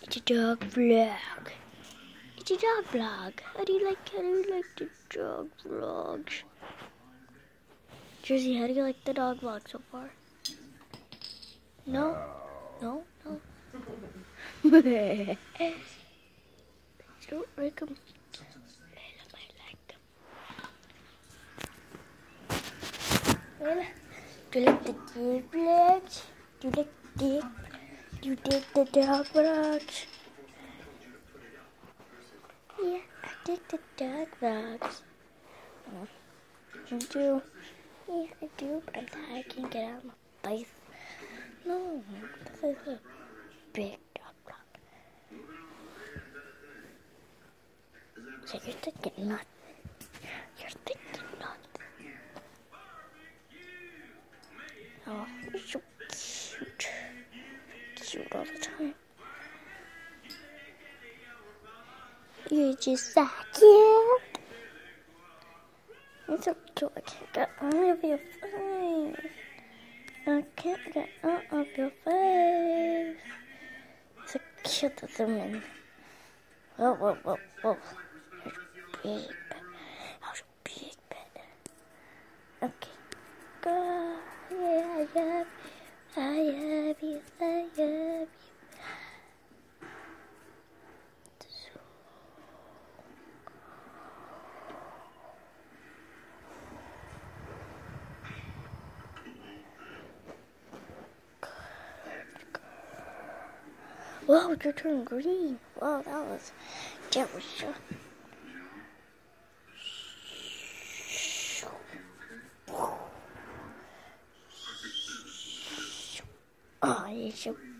It's a dog vlog. It's a dog vlog. How do you like the dog vlogs? Jersey, how do you like the dog vlog so far? No? No? No? I don't like them. I like them. Well, do you like the dog vlogs? Do you dig the dog vlogs? Yeah, I dig the dog vlogs. You do? Yeah, I do, but I'm tired. I can't get out of my face. No, this is a big dog vlog. So you're thinking nothing. You're thinking nothing. Oh, you're so cute. Cute all the time. You're just so cute. You're so cute. I can't get out of your face. I can't get out of your face. So cute as a man. Whoa, whoa, whoa, whoa. Big bed. How's a big bed? Okay. Go. Yeah, I love you. I love you. Whoa, you're turning green. Whoa, that was sure. Oh, you're so